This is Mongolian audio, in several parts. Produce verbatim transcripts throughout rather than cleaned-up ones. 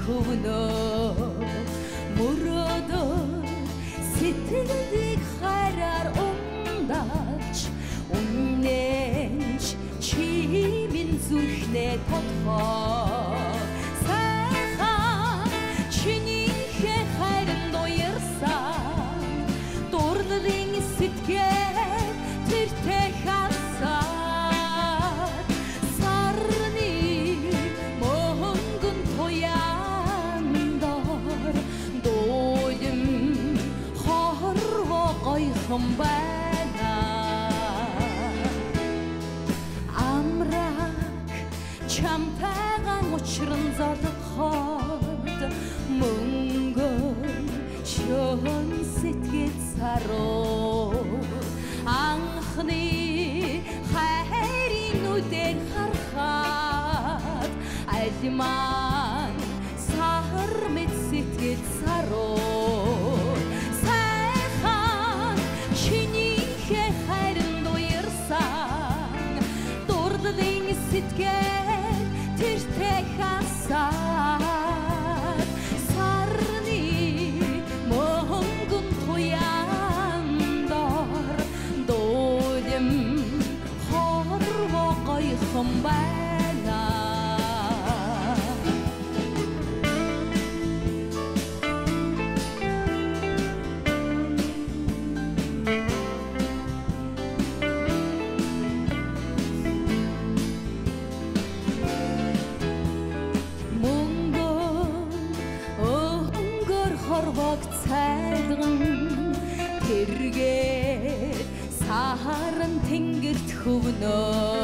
төвнө мөрөдөр сэтгэлийг хараар ундаач үнэнч чимийн зүрхнээ тодхоо сайхан чинийхээ хайранд уярсан дурлалын сэтгэл тэртэй хасаад сарны мөнгөн туяндор дойлим хорвоо гойхон байна амраг чамтайгаан учран зодоход мөнгөн шөн сэтгэл саруу анхны хайрын нүдээр харахад альман сар мэт сэтгэл саруу сайхан чинийхээ хайранд уярсан дурдлын сэтгэл тэртэй хасаад сарны мөнгөн туяндор дойлим хорвоо гойхон байна хорвоог цайлган тэргээд сахарын тэнгэрт хөвнө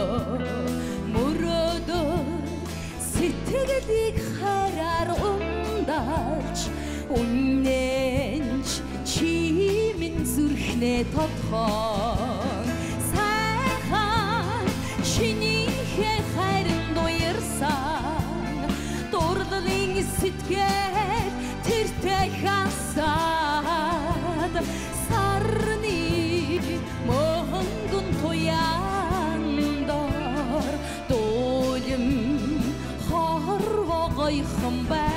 мөрөдөр сэтгэлийг хараар ундаач үнэнч чимийн зүрхнээ тодхон сайхан чинийхээ хайранд уярсан дурлалын сэтгэл тэртэй хасаад сарны мөнгөн туяндор дойлим хорвоо гойхон байна